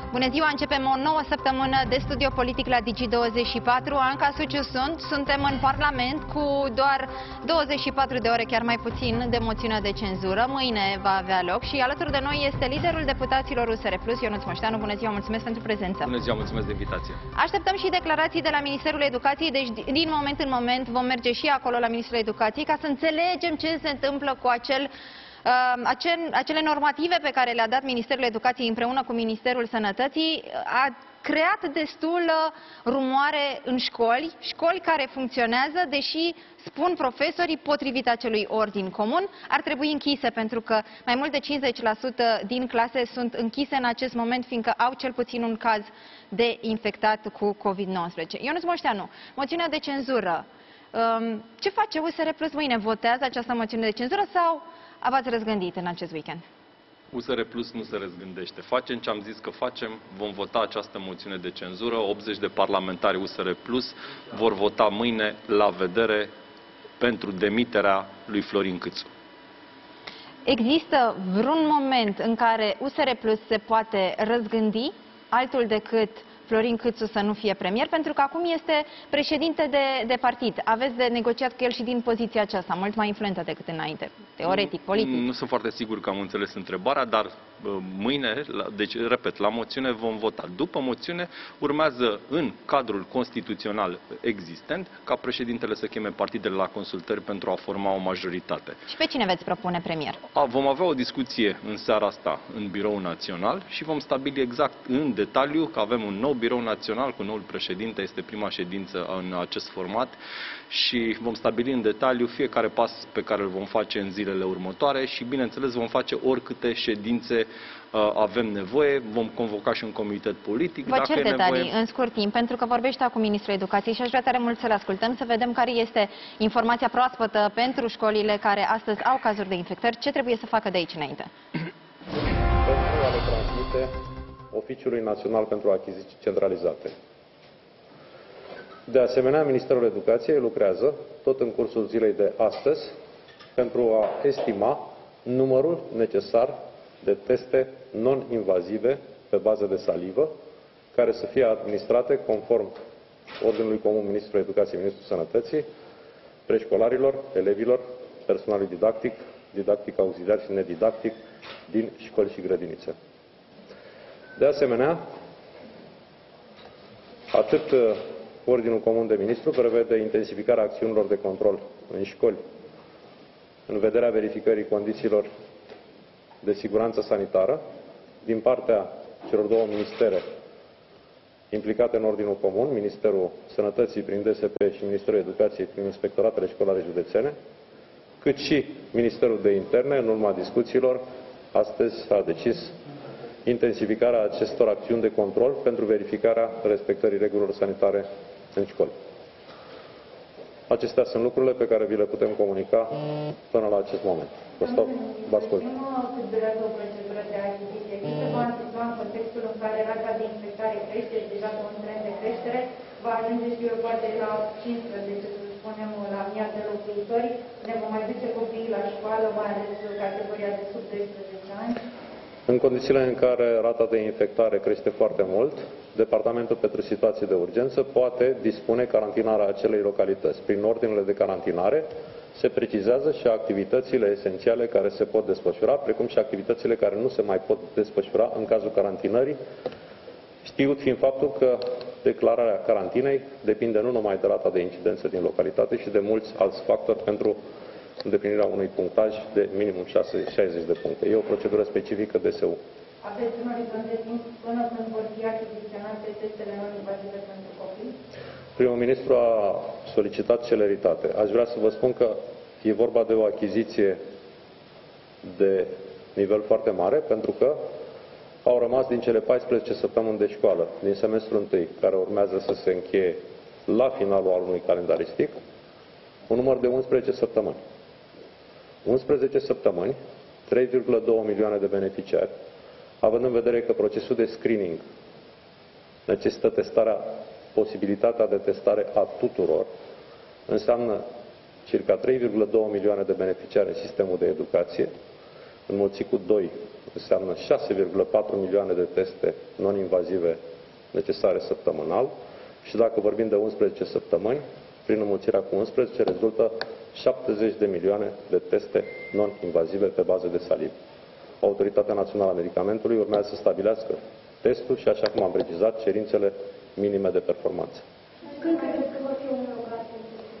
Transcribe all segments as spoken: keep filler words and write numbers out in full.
Bună ziua! Începem o nouă săptămână de studio politic la Digi douăzeci și patru. Anca Suciu sunt. Suntem în Parlament cu doar douăzeci și patru de ore, chiar mai puțin, de moțiunea de cenzură. Mâine va avea loc și alături de noi este liderul deputaților U S R Plus, Ionuț Moșteanu. Bună ziua! Mulțumesc pentru prezență! Bună ziua! Mulțumesc de invitație! Așteptăm și declarații de la Ministerul Educației, deci din moment în moment vom merge și acolo la Ministerul Educației ca să înțelegem ce se întâmplă cu acel Acele, acele normative pe care le-a dat Ministerul Educației împreună cu Ministerul Sănătății. A creat destulă rumoare în școli, școli care funcționează, deși, spun profesorii, potrivit acelui ordin comun, ar trebui închise, pentru că mai mult de cincizeci la sută din clase sunt închise în acest moment, fiindcă au cel puțin un caz de infectat cu COVID nouăsprezece. Ionuț Moșteanu, moțiunea de cenzură. Ce face U S R Plus mâine? Votează această moțiune de cenzură sau v-ați răzgândit în acest weekend? U S R Plus nu se răzgândește. Facem ce am zis că facem, vom vota această moțiune de cenzură. optzeci de parlamentari U S R Plus vor vota mâine, la vedere, pentru demiterea lui Florin Câțu. Există vreun moment în care U S R Plus se poate răzgândi, altul decât Florin Câțu să nu fie premier, pentru că acum este președinte de, de partid. Aveți de negociat cu el și din poziția aceasta, mult mai influentă decât înainte, teoretic, politic. Nu, nu sunt foarte sigur că am înțeles întrebarea, dar mâine, deci, repet, la moțiune vom vota. După moțiune urmează, în cadrul constituțional existent, ca președintele să cheme partidele la consultări pentru a forma o majoritate. Și pe cine veți propune premier? A, vom avea o discuție în seara asta în Biroul Național și vom stabili exact în detaliu că avem un nou Birou Național cu noul președinte, este prima ședință în acest format și vom stabili în detaliu fiecare pas pe care îl vom face în zilele următoare și, bineînțeles, vom face oricâte ședințe uh, avem nevoie, vom convoca și un comitet politic. Vă cer detalii nevoie... în scurt timp, pentru că vorbește acum Ministrul Educației și aș vrea tare mult să-l ascultăm, să vedem care este informația proaspătă pentru școlile care astăzi au cazuri de infectări. Ce trebuie să facă de aici înainte? Pentru a le transmite Oficiului Național pentru Achiziții Centralizate. De asemenea, Ministerul Educației lucrează, tot în cursul zilei de astăzi, pentru a estima numărul necesar de teste non-invazive pe bază de salivă, care să fie administrate conform Ordinului Comun Ministrul Educației, Ministrul Sănătății, preșcolarilor, elevilor, personalului didactic, didactic auxiliar și nedidactic din școli și grădinițe. De asemenea, atât Ordinul Comun de Ministru prevede intensificarea acțiunilor de control în școli în vederea verificării condițiilor de siguranță sanitară din partea celor două ministere implicate în Ordinul Comun, Ministerul Sănătății prin D S P și Ministerul Educației prin Inspectoratele Școlare Județene, cât și Ministerul de Interne, în urma discuțiilor, astăzi a decis intensificarea acestor acțiuni de control pentru verificarea respectării regulilor sanitare în școli. Acestea sunt lucrurile pe care vi le putem comunica până la acest moment. Vă stau, vă ascult. Cât durează o procedură de achiziție? Există va antipa în contextul în care rata de infectare crește, deja pe un trend de creștere, va ajunge și eu poate la cincisprezece, să spunem, la mii de locuitori, ne vom mai duce copiii la școală, mai ales categoria de sub doisprezece ani? În condițiile în care rata de infectare crește foarte mult, Departamentul pentru Situații de Urgență poate dispune carantinarea acelei localități. Prin ordinele de carantinare se precizează și activitățile esențiale care se pot desfășura, precum și activitățile care nu se mai pot desfășura în cazul carantinării, știut fiind faptul că declararea carantinei depinde nu numai de rata de incidență din localitate și de mulți alți factori pentru îndeplinirea unui punctaj de minimum șaizeci de puncte. E o procedură specifică D S U. Aveți un orizont de timp până când vor fi achiziționate testele non-invazive pentru copii? Primul ministru a solicitat celeritate. Aș vrea să vă spun că e vorba de o achiziție de nivel foarte mare, pentru că au rămas din cele paisprezece săptămâni de școală din semestrul întâi, care urmează să se încheie la finalul anului calendaristic, un număr de unsprezece săptămâni. unsprezece săptămâni, trei virgulă doi milioane de beneficiari, având în vedere că procesul de screening necesită testarea, posibilitatea de testare a tuturor, înseamnă circa trei virgulă doi milioane de beneficiari în sistemul de educație, înmulțit cu doi înseamnă șase virgulă patru milioane de teste non-invazive necesare săptămânal și dacă vorbim de unsprezece săptămâni, prin înmulțirea cu unsprezece rezultă șaptezeci de milioane de teste non-invazive pe bază de salivă. Autoritatea Națională a Medicamentului urmează să stabilească testul și, așa cum am precizat, cerințele minime de performanță. Când credeți că vor fi omologate?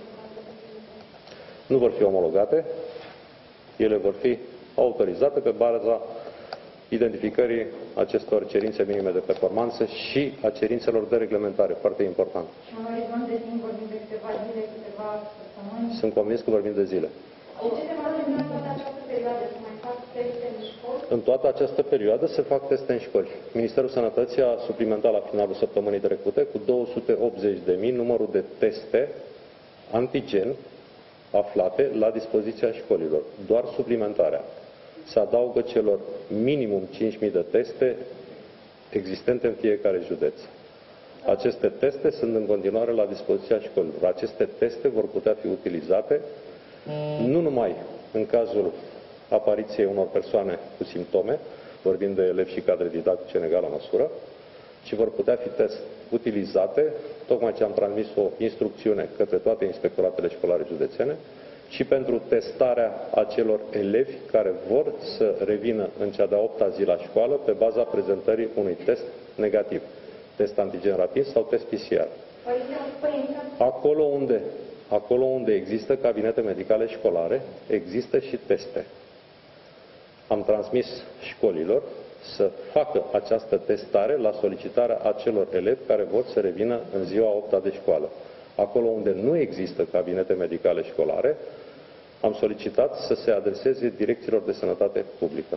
Nu vor fi omologate, ele vor fi autorizate pe baza identificării acestor cerințe minime de performanță și a cerințelor de reglementare, foarte important. Și în orizont de timp vorbim de câteva zile, câteva săptămâni? Sunt convins că vorbim de zile. De ce se va termina toată această perioadă? Se mai fac teste în școli? În toată această perioadă se fac teste în școli. Ministerul Sănătății a suplimentat la finalul săptămânii trecute cu două sute optzeci de mii numărul de teste antigen aflate la dispoziția școlilor. Doar suplimentarea. Se adaugă celor minimum cinci mii de teste existente în fiecare județ. Aceste teste sunt în continuare la dispoziția școlilor. Aceste teste vor putea fi utilizate nu numai în cazul apariției unor persoane cu simptome, vorbim de elevi și cadre didactice în egală măsură, ci vor putea fi test utilizate, tocmai ce am transmis o instrucțiune către toate inspectoratele școlare județene, și pentru testarea acelor elevi care vor să revină în cea de-a opta zi la școală pe baza prezentării unui test negativ, test antigen rapid sau test P C R. Acolo unde, acolo unde există cabinete medicale școlare, există și teste. Am transmis școlilor să facă această testare la solicitarea acelor elevi care vor să revină în ziua a opta de școală. Acolo unde nu există cabinete medicale școlare, am solicitat să se adreseze direcțiilor de sănătate publică.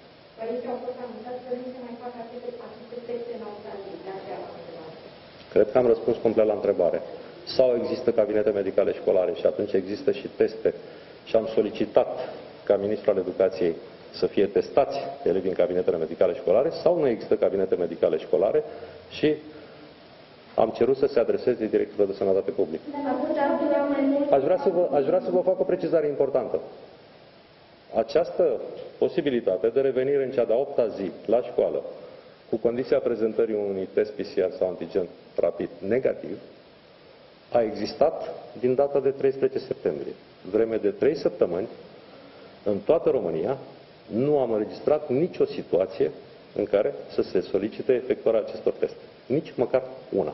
Cred că am răspuns complet la întrebare. Sau există cabinete medicale școlare și atunci există și teste și am solicitat ca ministrul al educației să fie testați elevii în cabinetele medicale școlare sau nu există cabinete medicale școlare și am cerut să se adreseze direcțiilor de sănătate publică. Aș vrea să vă, aș vrea să vă fac o precizare importantă. Această posibilitate de revenire în cea de-a opta zi la școală cu condiția prezentării unui test P C R sau antigen rapid negativ a existat din data de treisprezece septembrie. Vreme de trei săptămâni, în toată România, nu am înregistrat nicio situație în care să se solicite efectuarea acestor teste. Nici măcar una.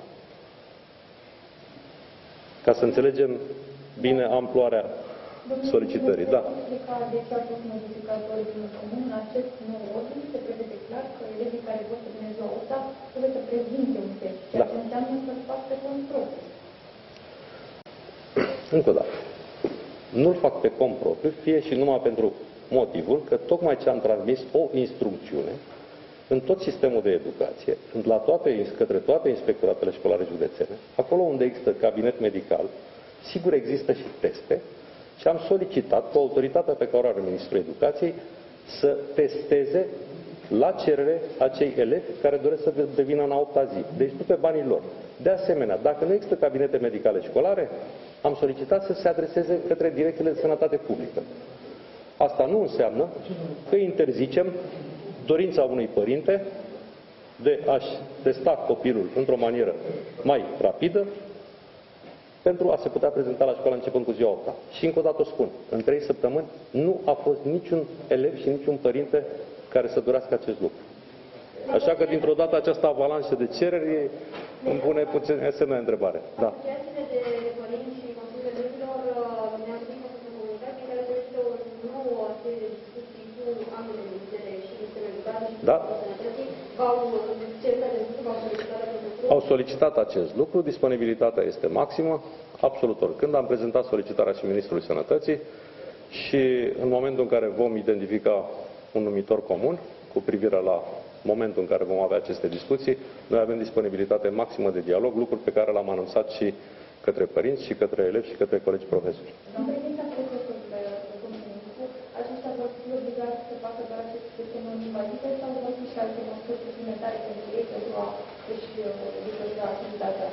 Ca să înțelegem bine amploarea solicitării. Da. De ce a fost modificat ordinul comun? În acest nou ordin se prevede clar că elevii care vor să vină ziua opta trebuie să prezinte un test, ceea ce înseamnă să-l fac pe cont propriu. Încă o dată. Nu-l fac pe cont propriu, fie și numai pentru motivul că tocmai ce am transmis o instrucțiune în tot sistemul de educație, la toate, către toate inspectoratele școlare județene, acolo unde există cabinet medical, sigur există și teste, și am solicitat cu autoritatea pe care o are Ministrul Educației să testeze la cerere acei elevi care doresc să devină în a opta zi. Deci nu pe banii lor. De asemenea, dacă nu există cabinete medicale școlare, am solicitat să se adreseze către direcțiile de sănătate publică. Asta nu înseamnă că interzicem dorința unui părinte de a-și testa copilul într-o manieră mai rapidă pentru a se putea prezenta la școală începând cu ziua opta. Și încă o dată o spun, în trei săptămâni nu a fost niciun elev și niciun părinte care să dorească acest lucru. Așa că dintr-o dată această avalanșă de cereri îmi pune puțin semne de întrebare. Da. Asociațiile de părinți și Consiliul Elevilor ne-au trimis o comunitate în care dorește o nouă serie de discuții cu ambele ministere și Ministerul Educației și Sănătății. V-au cerut acest lucru, v-au solicitat acest lucru? Au solicitat acest lucru, disponibilitatea este maximă, absolut oricând. Am prezentat solicitarea și Ministrului Sănătății și în momentul în care vom identifica un numitor comun cu privire la momentul în care vom avea aceste discuții, noi avem disponibilitate maximă de dialog, lucruri pe care l-am anunțat și către părinți, și către elevi, și către colegi profesori. Domnul președinte, aceștia vor fi obligați să facă doar aceste teste non-invazive sau vor fi și alte măsuri suplimentare pentru ei pentru a își desfășura activitatea?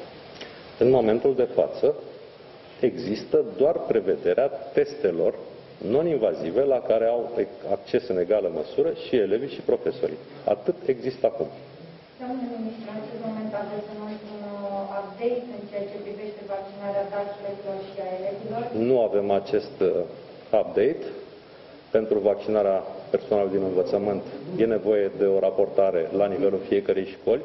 În momentul de față există doar prevederea testelor non-invazive la care au acces în egală măsură și elevii și profesorii. Atât există acum. Domnule ministru, în acest moment aveți un update în ceea ce privește vaccinarea dașilor și a elevilor? Nu avem acest update. Pentru vaccinarea personalului din învățământ e nevoie de o raportare la nivelul fiecărei școli.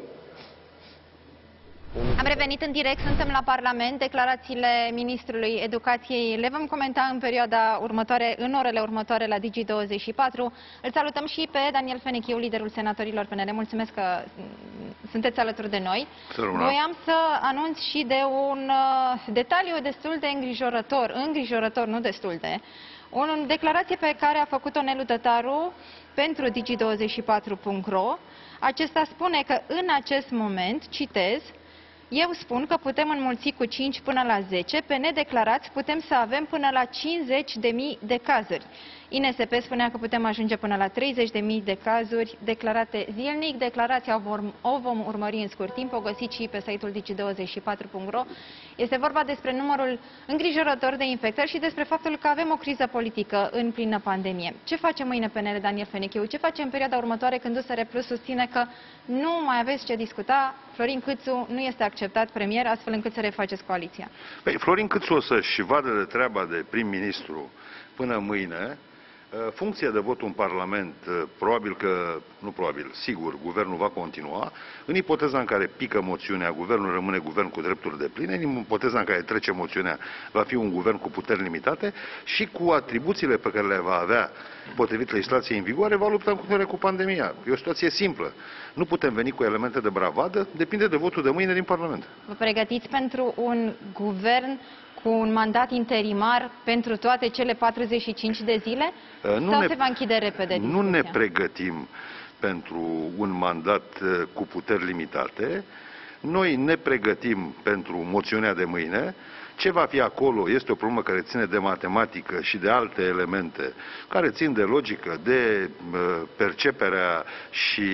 Am revenit în direct, suntem la Parlament. Declarațiile Ministrului Educației le vom comenta în perioada următoare, în orele următoare la Digi douăzeci și patru. Îl salutăm și pe Daniel Fenechiu, liderul senatorilor P N L. Mulțumesc că sunteți alături de noi. Voiam să anunț și de un detaliu destul de îngrijorător, îngrijorător, nu destul de, o declarație pe care a făcut-o Nelu Tătaru pentru Digi douăzeci și patru punct ro. Acesta spune că în acest moment, citez, eu spun că putem înmulți cu cinci până la zece, pe nedeclarați putem să avem până la cincizeci de mii de cazuri. I N S P spunea că putem ajunge până la treizeci de mii de cazuri declarate zilnic. Declarația o vom urmări în scurt timp, o găsiți și pe site-ul Digi douăzeci și patru punct ro. Este vorba despre numărul îngrijorător de infectări și despre faptul că avem o criză politică în plină pandemie. Ce face mâine P N L, Daniel Fenechiu? Ce face în perioada următoare când U S R Plus susține că nu mai aveți ce discuta, Florin Câțu nu este acceptat premier, astfel încât să refaceți coaliția? Păi, Florin Câțu o să-și vadă de treaba de prim-ministru până mâine. Funcția de vot în Parlament, probabil că, nu probabil, sigur, guvernul va continua. În ipoteza în care pică moțiunea, guvernul rămâne guvern cu drepturi depline. În ipoteza în care trece moțiunea, va fi un guvern cu puteri limitate și cu atribuțiile pe care le va avea potrivit legislației în vigoare, va lupta în continuare cu pandemia. E o situație simplă. Nu putem veni cu elemente de bravadă, depinde de votul de mâine din Parlament. Vă pregătiți pentru un guvern cu un mandat interimar pentru toate cele patruzeci și cinci de zile? Nu Sau ne, se va închide repede discuția? Nu ne pregătim pentru un mandat cu puteri limitate. Noi ne pregătim pentru moțiunea de mâine. Ce va fi acolo este o problemă care ține de matematică și de alte elemente, care țin de logică, de uh, perceperea și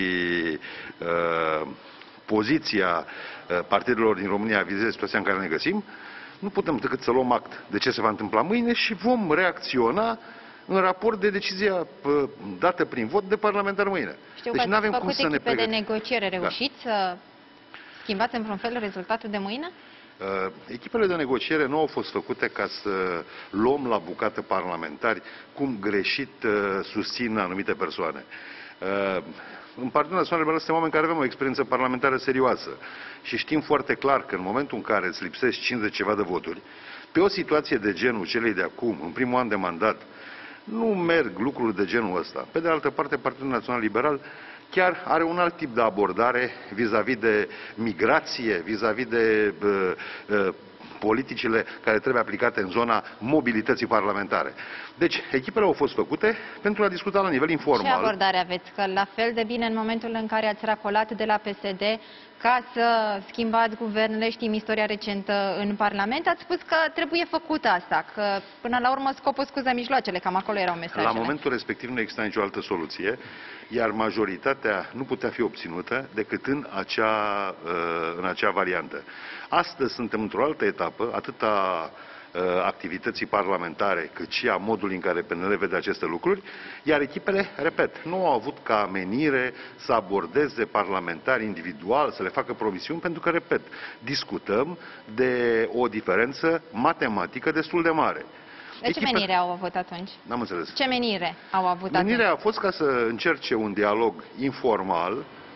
uh, poziția uh, partidelor din România vizând de situația în care ne găsim. Nu putem decât să luăm act de ce se va întâmpla mâine și vom reacționa în raport de decizia uh, dată prin vot de parlamentar mâine. Știu deci că n-avem ați cum făcut să ne echipe de pregătim. negociere. Reușiți da. să schimbați în vreun fel rezultatul de mâine? Uh, echipele de negociere nu au fost făcute ca să luăm la bucată parlamentari cum greșit uh, susțin anumite persoane. Uh, în Partidul Național Liberal suntem oameni care avem o experiență parlamentară serioasă și știm foarte clar că în momentul în care îți lipsesc cincizeci ceva de voturi, pe o situație de genul celei de acum, în primul an de mandat, nu merg lucruri de genul ăsta. Pe de altă parte, Partidul Național Liberal chiar are un alt tip de abordare vis-a-vis de migrație, vis-a-vis de uh, uh, politicile care trebuie aplicate în zona mobilității parlamentare. Deci, echipele au fost făcute pentru a discuta la nivel informal. Ce abordare aveți? Că la fel de bine în momentul în care ați racolat de la P S D ca să schimbați guvernele, știm istoria recentă în Parlament, ați spus că trebuie făcut asta, că până la urmă scopul scuză mijloacele, cam acolo erau mesajele. La momentul respectiv nu exista nicio altă soluție, iar majoritatea nu putea fi obținută decât în acea, în acea variantă. Astăzi suntem într-o altă etapă, atât a activității parlamentare, cât și a modului în care P N L vede aceste lucruri, iar echipele, repet, nu au avut ca amenire să abordeze parlamentari individual, să le facă promisiuni, pentru că, repet, discutăm de o diferență matematică destul de mare. De ce menire au avut atunci? N-am înțeles. Ce menire au avut atunci? Menirea a fost ca să încerce un dialog informal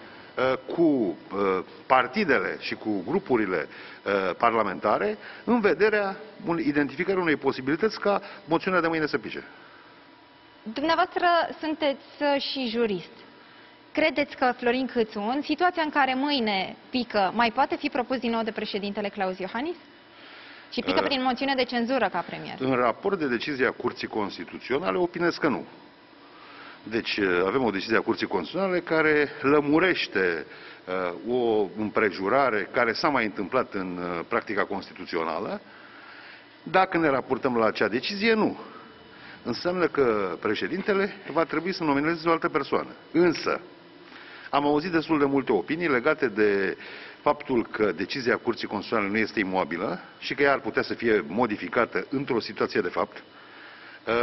cu partidele și cu grupurile parlamentare în vederea identificării unei posibilități ca moțiunea de mâine să pice. Dumneavoastră sunteți și jurist. Credeți că Florin Câțu, în situația în care mâine pică, mai poate fi propus din nou de președintele Claus Iohannis? Și pică prin moțiune de cenzură ca premier? În raport de decizie a Curții Constituționale, opinez că nu. Deci avem o decizie a Curții Constituționale care lămurește uh, o împrejurare care s-a mai întâmplat în uh, practica constituțională. Dacă ne raportăm la acea decizie, nu. Înseamnă că președintele va trebui să nominalizeze o altă persoană. Însă, am auzit destul de multe opinii legate de faptul că decizia Curții Constituționale nu este imobilă și că ea ar putea să fie modificată într-o situație de fapt. Uh,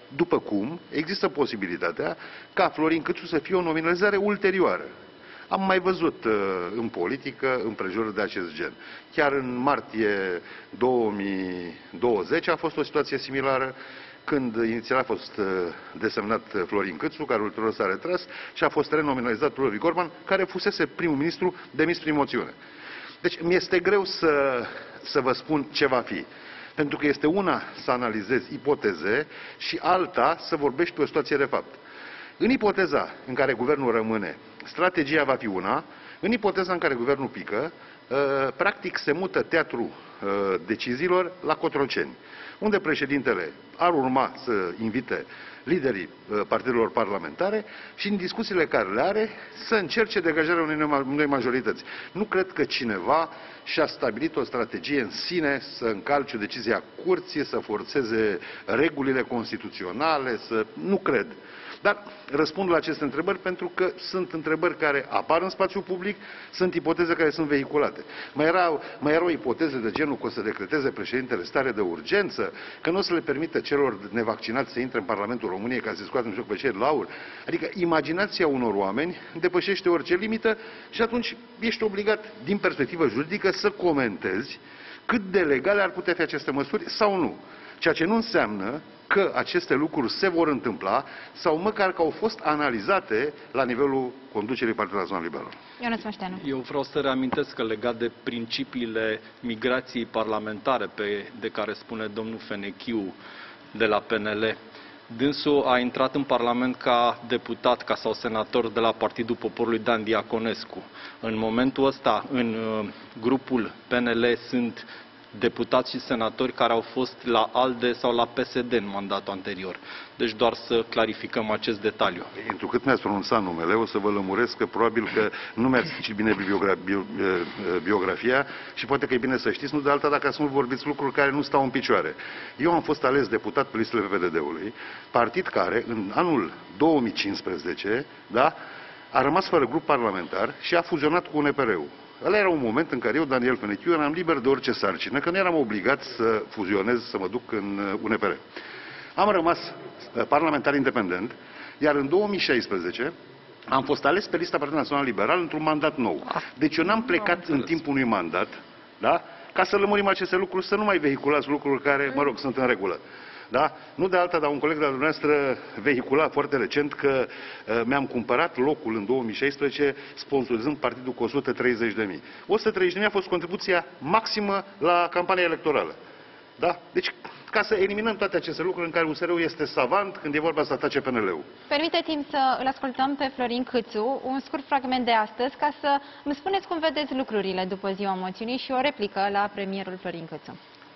după cum există posibilitatea ca Florin Câțu să fie o nominalizare ulterioară. Am mai văzut uh, în politică împrejurări de acest gen. Chiar în martie două mii douăzeci a fost o situație similară, când inițial a fost uh, desemnat Florin Câțu, care ulterior s-a retras și a fost renominalizat Ludovic Orban, care fusese primul ministru demis prin moțiune. Deci mi-este greu să, să vă spun ce va fi. Pentru că este una să analizezi ipoteze și alta să vorbești pe o situație de fapt. În ipoteza în care guvernul rămâne, strategia va fi una. În ipoteza în care guvernul pică, practic se mută teatrul deciziilor la Cotroceni, unde președintele ar urma să invite liderii partidelor parlamentare și în discuțiile care le are să încerce degajarea unei noi majorități. Nu cred că cineva și-a stabilit o strategie în sine să încalce o decizie a curții, să forțeze regulile constituționale, să... nu cred. Dar răspund la aceste întrebări pentru că sunt întrebări care apar în spațiul public, sunt ipoteze care sunt vehiculate. Mai erau, mai erau ipoteze de genul că o să decreteze președintele stare de urgență, că nu o să le permită celor nevaccinați să intre în Parlamentul României ca să scoată un joc pe cei de laur. Adică imaginația unor oameni depășește orice limită și atunci ești obligat, din perspectivă juridică, să comentezi cât de legale ar putea fi aceste măsuri sau nu. Ceea ce nu înseamnă că aceste lucruri se vor întâmpla sau măcar că au fost analizate la nivelul conducerii Partidului Național Liberal. Ionuț Moșteanu. Eu vreau să reamintesc că legat de principiile migrației parlamentare pe, de care spune domnul Fenechiu de la P N L, dânsul a intrat în Parlament ca deputat, ca sau senator de la Partidul Poporului Dan Diaconescu. În momentul ăsta, în uh, grupul P N L sunt deputați și senatori care au fost la ALDE sau la P S D în mandatul anterior. Deci doar să clarificăm acest detaliu. Întrucât mi-ați pronunțat numele, o să vă lămuresc că probabil că nu mi-ați citit bine biogra bio, biografia și poate că e bine să știți, nu de alta dacă să nu vorbiți lucruri care nu stau în picioare. Eu am fost ales deputat pe listele P V D D-ului, partid care în anul două mii cincisprezece, da, a rămas fără grup parlamentar și a fuzionat cu U N P R-ul. Ăla era un moment în care eu, Daniel Fenechiu, eram liber de orice sarcină, că nu eram obligat să fuzionez, să mă duc în U N P R. Am rămas parlamentar independent, iar în două mii șaisprezece am fost ales pe lista Partidului Național Liberal într-un mandat nou. Deci eu n-am plecat în timpul unui mandat, da? Ca să lămurim aceste lucruri, să nu mai vehiculați lucruri care, mă rog, sunt în regulă. Da? Nu de alta, dar un coleg de-al dumneavoastră vehicula foarte recent că uh, mi-am cumpărat locul în două mii șaisprezece sponsorizând partidul cu o sută treizeci de mii. o sută treizeci de mii a fost contribuția maximă la campania electorală. Da? Deci, ca să eliminăm toate aceste lucruri în care U S R-ul este savant când e vorba să atace P N L-ul. Permiteți-mi să îl ascultăm pe Florin Câțu, un scurt fragment de astăzi, ca să îmi spuneți cum vedeți lucrurile după ziua moțiunii și o replică la premierul Florin Câțu.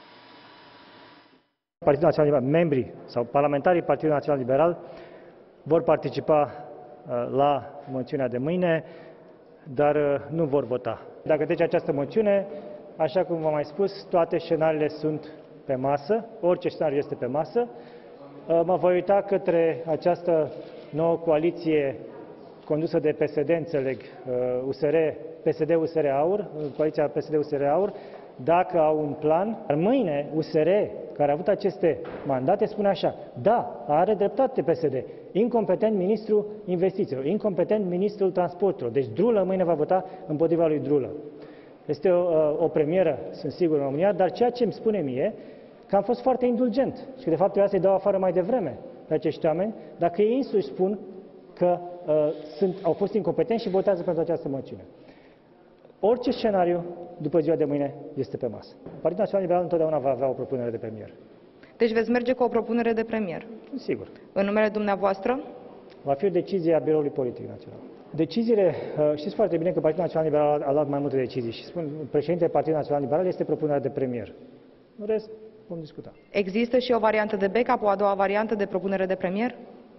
Partidul Național Liberal, membrii sau parlamentarii Partidului Național Liberal vor participa uh, la moțiunea de mâine, dar uh, nu vor vota. Dacă trece această moțiune, așa cum v-am mai spus, toate scenariile sunt pe masă, orice scenariu este pe masă. Uh, mă voi uita către această nouă coaliție condusă de P S D, înțeleg, uh, U S R, P S D-U S R Aur, coaliția P S D-U S R Aur, dacă au un plan. Dar mâine U S R, care a avut aceste mandate, spune așa: da, are dreptate P S D, incompetent ministrul investițiilor, incompetent ministrul transporturilor. Deci Drulă mâine va vota împotriva lui Drulă. Este o, o premieră, sunt sigur, în România, dar ceea ce îmi spune mie, că am fost foarte indulgent și că de fapt trebuia să-i dau afară mai devreme pe acești oameni, dacă ei însuși spun că uh, sunt, au fost incompetenți și votează pentru această moțiune. Orice scenariu după ziua de mâine este pe masă. Partidul Național Liberal întotdeauna va avea o propunere de premier. Deci veți merge cu o propunere de premier? Sigur. În numele dumneavoastră? Va fi o decizie a Biroului Politic Național. Deciziile, știți foarte bine că Partidul Național Liberal a luat mai multe decizii și spun, președintele Partidului Național Liberal este propunerea de premier. În rest, vom discuta. Există și o variantă de backup, o a doua variantă de propunere de premier?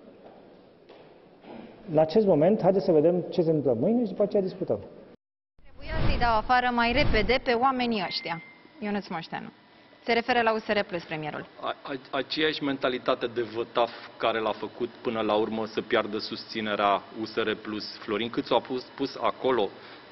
La acest moment, haideți să vedem ce se întâmplă mâine și după aceea discutăm. Trebuia să-i dau afară mai repede pe oamenii ăștia. Ionuț Moșteanu. Se referă la U S R Plus, premierul. A, a, aceeași mentalitate de vătaf care l-a făcut până la urmă să piardă susținerea U S R Plus. Florin Câțu a pus, pus acolo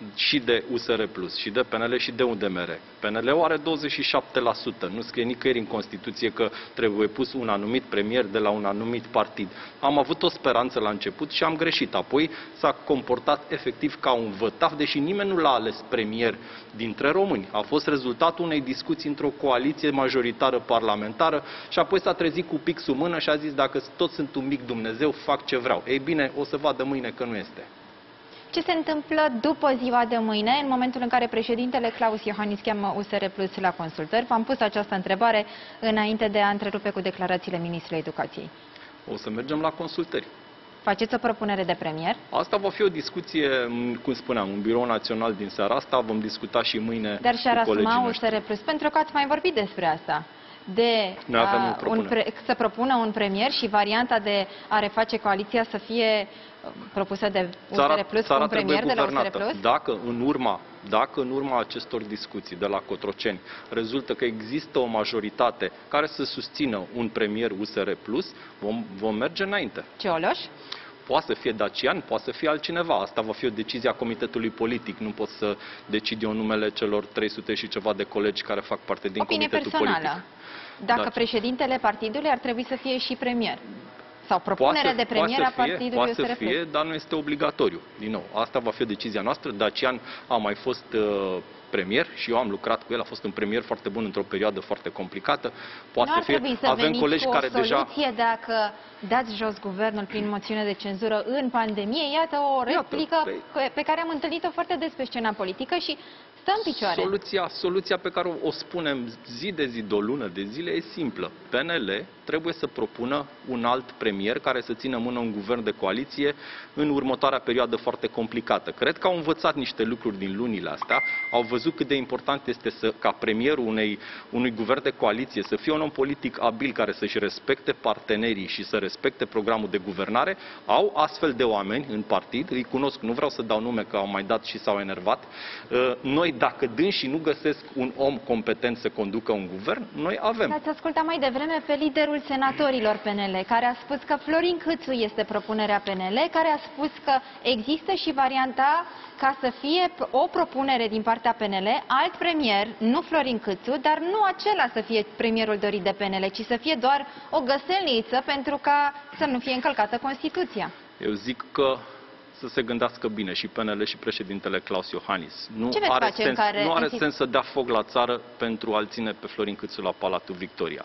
și de U S R Plus, și de P N L, și de U D M R. P N L-ul are douăzeci și șapte la sută. Nu scrie nicăieri în Constituție că trebuie pus un anumit premier de la un anumit partid. Am avut o speranță la început și am greșit. Apoi s-a comportat efectiv ca un vătaf, deși nimeni nu l-a ales premier dintre români. A fost rezultatul unei discuții într-o coaliție majoritară parlamentară și apoi s-a trezit cu pixul în mână și a zis: dacă toți sunt un mic Dumnezeu, fac ce vreau. Ei bine, o să vadă mâine că nu este. Ce se întâmplă după ziua de mâine, în momentul în care președintele Klaus Iohannis cheamă U S R Plus la consultări? V-am pus această întrebare înainte de a întrerupe cu declarațiile ministrului Educației. O să mergem la consultări. Faceți o propunere de premier? Asta va fi o discuție, cum spuneam, un birou național din seara asta. Vom discuta și mâine Dar și-ar cu colegii asuma U S noștri. R Plus, pentru că ați mai vorbit despre asta. De Noi avem uh, o un pre, să propună un premier și varianta de a reface coaliția să fie uh, propusă de U S R Plus cu un premier de la U S R Plus? Dacă în urma, dacă în urma acestor discuții de la Cotroceni rezultă că există o majoritate care să susțină un premier U S R Plus, vom, vom merge înainte. Cioloș? Poate să fie Dacian, poate să fie altcineva. Asta va fi o decizie a Comitetului Politic. Nu pot să decid eu numele celor trei sute și ceva de colegi care fac parte din Opinie Comitetul personală. Politic. Dacă Da. președintele partidului ar trebui să fie și premier. Sau propunere Poate, de premier poate a să fie, partidului poate U S R să Plus. fie, dar nu este obligatoriu. Din nou, asta va fi o decizia noastră. Dacian a mai fost uh, premier și eu am lucrat cu el. A fost un premier foarte bun într-o perioadă foarte complicată. Poate Nu ar să fie. trebui să Avem veniți colegi cu o care soluție deja dacă dați jos guvernul prin moțiune de cenzură în pandemie. Iată o replică Iată, pe care am întâlnit-o foarte des pe scena politică și stă în picioare. Soluția, soluția pe care o, o spunem zi de zi, de o lună de zile, e simplă. P N L trebuie să propună un alt premier care să țină mână un guvern de coaliție în următoarea perioadă foarte complicată. Cred că au învățat niște lucruri din lunile astea, au văzut cât de important este să, ca premierul unei, unui guvern de coaliție să fie un om politic abil care să-și respecte partenerii și să respecte programul de guvernare. Au astfel de oameni în partid, îi cunosc, nu vreau să dau nume că au mai dat și s-au enervat. Noi, dacă dânsii nu găsesc un om competent să conducă un guvern, noi avem. Ați ascultat mai devreme pe liderul senatorilor P N L, care a spus că Florin Câțu este propunerea P N L, care a spus că există și varianta ca să fie o propunere din partea P N L, alt premier, nu Florin Câțu, dar nu acela să fie premierul dorit de P N L, ci să fie doar o găselniță pentru ca să nu fie încălcată Constituția. Eu zic că să se gândească bine și P N L și președintele Klaus Iohannis. Nu Ce veți are, face în sens, care- nu are în- sens să dea foc la țară pentru a-l ține pe Florin Câțu la Palatul Victoria.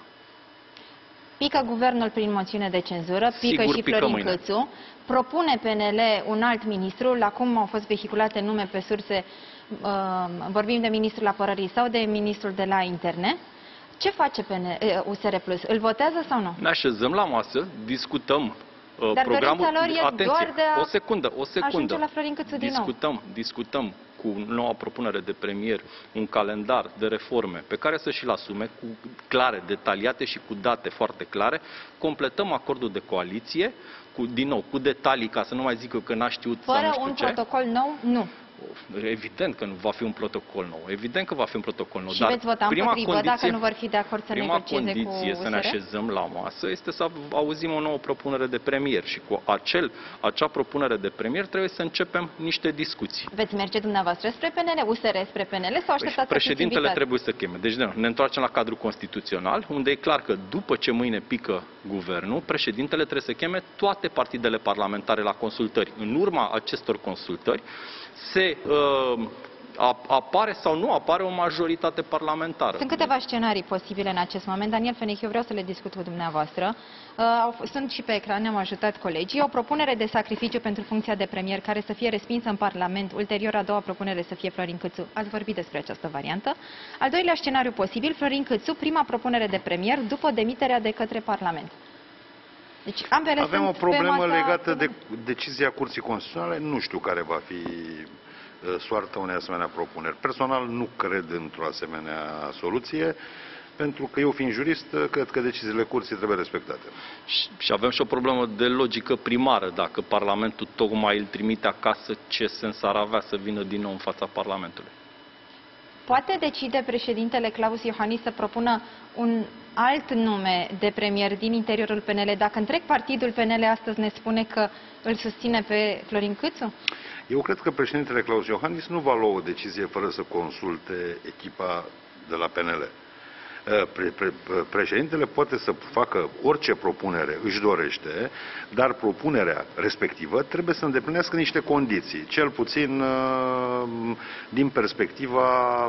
Pică guvernul prin moțiune de cenzură, pică Sigur și pică Florin mâine. Câțu, propune P N L un alt ministru, acum au fost vehiculate nume pe surse, uh, vorbim de ministrul apărării sau de ministrul de la interne. Ce face P N L, U S R Plus? Îl votează sau nu? Ne așezăm la masă, discutăm uh, Dar programul. dorința lor e Atenție, doar de a o secundă, o secundă. ajunge la Florin Câțu din nou. discutăm, discutăm cu noua propunere de premier un calendar de reforme pe care să și-l asume, cu clare, detaliate și cu date foarte clare. Completăm acordul de coaliție, cu, din nou, cu detalii, ca să nu mai zic eu că n-a știut sau nu Fără știu un ce. protocol nou? Nu. Evident că nu va fi un protocol nou. Evident că va fi un protocol nou. Și Dar veți vota prima împotrivă condiție, dacă nu vor fi de acord să prima negocieze cu condiție să ne U S R? așezăm la masă este să auzim o nouă propunere de premier și cu acel, acea propunere de premier trebuie să începem niște discuții. Veți merge dumneavoastră spre P N L, U S R spre P N L sau așteptați să fiți Președintele invitați? trebuie să cheme. Deci de, ne întoarcem la cadrul constituțional, unde e clar că după ce mâine pică guvernul, președintele trebuie să cheme toate partidele parlamentare la consultări. În urma acestor consultări se uh, apare sau nu apare o majoritate parlamentară. Sunt câteva scenarii posibile în acest moment. Daniel Fenech, eu vreau să le discut cu dumneavoastră. Uh, sunt și pe ecran, ne-au ajutat colegii. O propunere de sacrificiu pentru funcția de premier care să fie respinsă în Parlament. Ulterior, a doua propunere să fie Florin Câțu. Ați vorbit despre această variantă. Al doilea scenariu posibil, Florin Câțu, prima propunere de premier după demiterea de către Parlament. Deci, ambele Avem sunt o problemă pe masa legată de problemei. decizia Curții Constituționale. Nu știu care va fi uh, soarta unei asemenea propuneri. Personal nu cred într-o asemenea soluție, pentru că eu, fiind jurist, cred că deciziile Curții trebuie respectate. Și, și avem și o problemă de logică primară. Dacă Parlamentul tocmai îl trimite acasă, ce sens ar avea să vină din nou în fața Parlamentului? Poate decide președintele Klaus Iohannis să propună un alt nume de premier din interiorul P N L, dacă întreg partidul P N L astăzi ne spune că îl susține pe Florin Câțu? Eu cred că președintele Klaus Iohannis nu va lua o decizie fără să consulte echipa de la P N L. Pre, pre, președintele poate să facă orice propunere își dorește, dar propunerea respectivă trebuie să îndeplinească niște condiții, cel puțin din perspectiva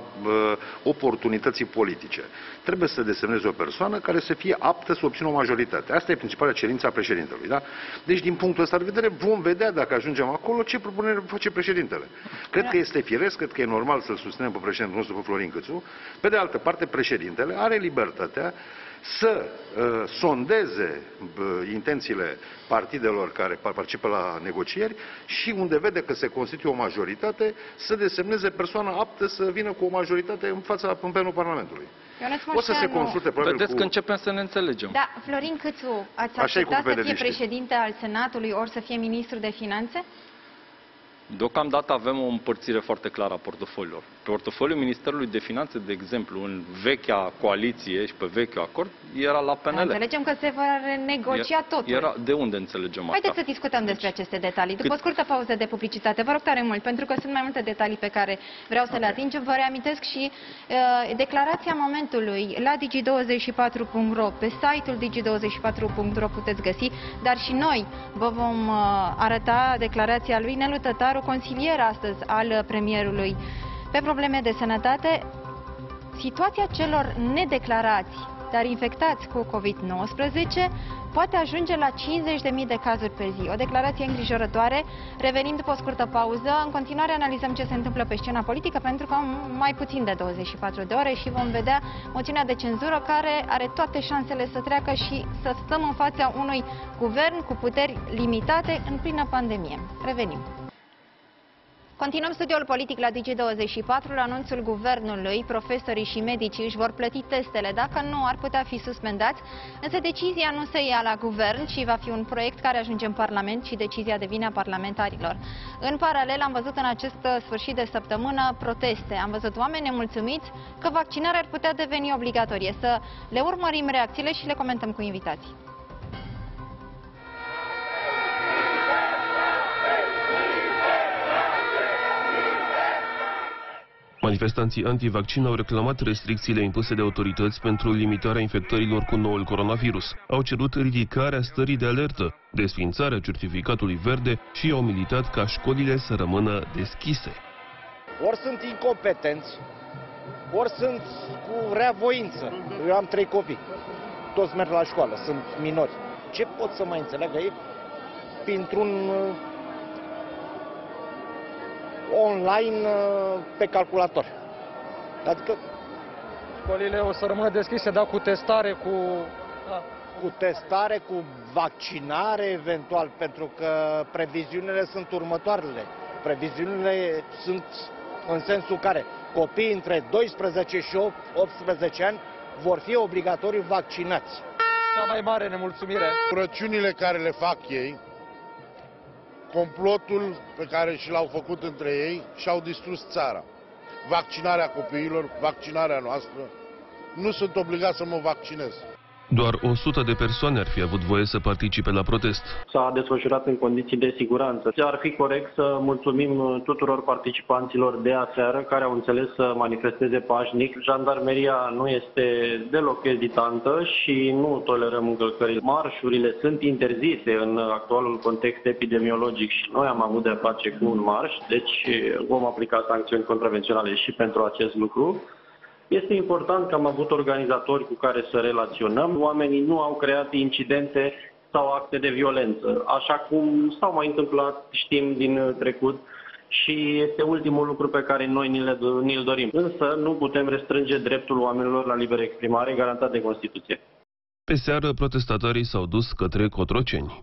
oportunității politice. Trebuie să desemneze o persoană care să fie aptă să obțină o majoritate. Asta e principala cerință a președintelui. Da? Deci, din punctul ăsta de vedere, vom vedea dacă ajungem acolo ce propunere face președintele. Cred că este firesc, cred că e normal să-l susținem pe președintele nostru, pe Florin Cîțu. Pe de altă parte, președintele are libertatea să uh, sondeze uh, intențiile partidelor care participă la negocieri și unde vede că se constituie o majoritate, să desemneze persoana aptă să vină cu o majoritate în fața în plenul Parlamentului. O să se consulte probabil. Vedeți cu... că începem să ne înțelegem. Da, Florin Cîțu, ați acceptat să fie președinte al Senatului ori să fie ministru de Finanțe? Deocamdată avem o împărțire foarte clară a portofoliilor. Portofoliul Ministerului de Finanțe, de exemplu, în vechea coaliție și pe vechiul acord, era la P N L. Înțelegem că se va renegocia totul. Era... De unde înțelegem asta? Haideți să discutăm despre aceste detalii. După o scurtă pauză de publicitate, vă rog tare mult, pentru că sunt mai multe detalii pe care vreau să le atingem. Vă reamintesc și uh, declarația momentului la digi douăzeci și patru punct ro, pe site-ul digi douăzeci și patru punct ro puteți găsi, dar și noi vă vom uh, arăta declarația lui Nelu Tătaru, consilier astăzi al premierului pe probleme de sănătate. Situația celor nedeclarați, dar infectați cu COVID nouăsprezece, poate ajunge la cincizeci de mii de cazuri pe zi. O declarație îngrijorătoare. Revenim după o scurtă pauză. În continuare analizăm ce se întâmplă pe scena politică, pentru că mai puțin de douăzeci și patru de ore și vom vedea moțiunea de cenzură care are toate șansele să treacă și să stăm în fața unui guvern cu puteri limitate în plină pandemie. Revenim. Continuăm studiul politic la digi douăzeci și patru. La anunțul guvernului, profesorii și medicii își vor plăti testele. Dacă nu, ar putea fi suspendați. Însă decizia nu se ia la guvern, ci va fi un proiect care ajunge în Parlament și decizia devine a parlamentarilor. În paralel, am văzut în acest sfârșit de săptămână proteste. Am văzut oameni nemulțumiți că vaccinarea ar putea deveni obligatorie. Să le urmărim reacțiile și le comentăm cu invitații. Manifestanții antivaccin au reclamat restricțiile impuse de autorități pentru limitarea infectărilor cu noul coronavirus. Au cerut ridicarea stării de alertă, desființarea certificatului verde și au militat ca școlile să rămână deschise. Ori sunt incompetenți, ori sunt cu reavoință. Eu am trei copii, toți merg la școală, sunt minori. Ce pot să mai înțeleagă ei printr-un online pe calculator? Adică școlile o să rămână deschise, dar cu testare, cu... Da. Cu testare, cu vaccinare eventual, pentru că previziunile sunt următoarele. Previziunile sunt în sensul care copiii între doisprezece și optsprezece ani vor fi obligatoriu vaccinați. Cea mai mare nemulțumire. Răciunile care le fac ei, complotul pe care și l-au făcut între ei și-au distrus țara. Vaccinarea copiilor, vaccinarea noastră. Nu sunt obligat să mă vaccinez. Doar o sută de persoane ar fi avut voie să participe la protest. S-a desfășurat în condiții de siguranță. Ar fi corect să mulțumim tuturor participanților de aseară care au înțeles să manifesteze pașnic. Jandarmeria nu este deloc ezitantă și nu tolerăm încălcări. Marșurile sunt interzise în actualul context epidemiologic și noi am avut de-a face cu un marș, deci vom aplica sancțiuni contravenționale și pentru acest lucru. Este important că am avut organizatori cu care să relaționăm. Oamenii nu au creat incidente sau acte de violență, așa cum s-au mai întâmplat, știm, din trecut, și este ultimul lucru pe care noi ni-l dorim. Însă nu putem restrânge dreptul oamenilor la liberă exprimare garantat de Constituție. Pe seară, protestatarii s-au dus către Cotroceni.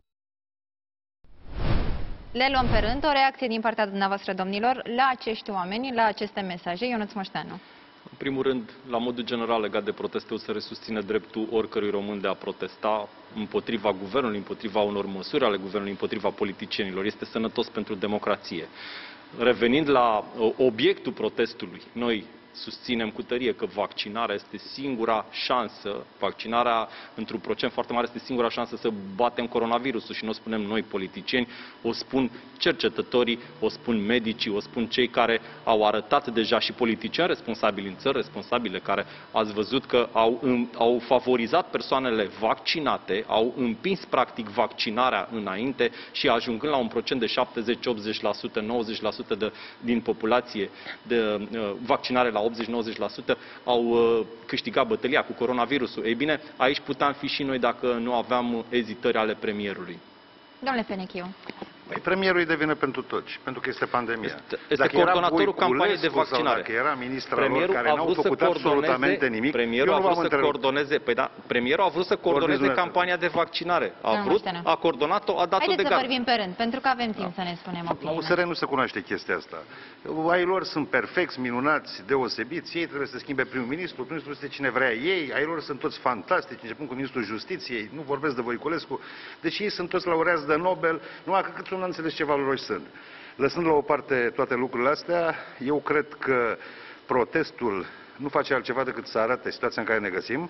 Le luăm pe rând o reacție din partea dumneavoastră, domnilor, la acești oameni, la aceste mesaje. Ionuț Moșteanu. În primul rând, la modul general legat de proteste, o să resusține dreptul oricărui român de a protesta împotriva guvernului, împotriva unor măsuri ale guvernului, împotriva politicienilor. Este sănătos pentru democrație. Revenind la obiectul protestului, noi susținem cu tărie că vaccinarea este singura șansă, vaccinarea într-un procent foarte mare este singura șansă să batem coronavirusul și nu o spunem noi politicieni, o spun cercetătorii, o spun medicii, o spun cei care au arătat deja și politicieni responsabili în țări responsabile, care ați văzut că au, au favorizat persoanele vaccinate, au împins practic vaccinarea înainte și ajungând la un procent de șaptezeci, optzeci la sută, nouăzeci la sută de, din populație de uh, vaccinare la optzeci nouăzeci la sută, au uh, câștigat bătălia cu coronavirusul. Ei bine, aici puteam fi și noi dacă nu aveam ezitări ale premierului. Domnule Penechiu. Păi premierul îi devine pentru toți, pentru că este pandemia. Este, este coordonatorul campaniei de vaccinare. Dacă era ministrul premierul lor care n-au făcut absolutamente nimic, premierul a vrut să coordoneze, păi da, premierul a vrut să coordoneze campania de vaccinare. A vrut, a coordonat-o, a dat-o de Haideți gard. să vorbim pe rând, pentru că avem timp da. să ne spunem La opinia. U S R nu se cunoaște chestia asta. Ai lor sunt perfecți, minunați, deosebiți, ei trebuie să schimbe primul ministru, primul ministru este cine vrea ei, ai lor sunt toți fantastici, începând cu ministrul Justiției, nu vorbesc de Voiculescu, deci ei sunt toți laureați de Nobel, numai că cât nu înțeles ce valori sunt. Lăsând la o parte toate lucrurile astea, eu cred că protestul nu face altceva decât să arate situația în care ne găsim,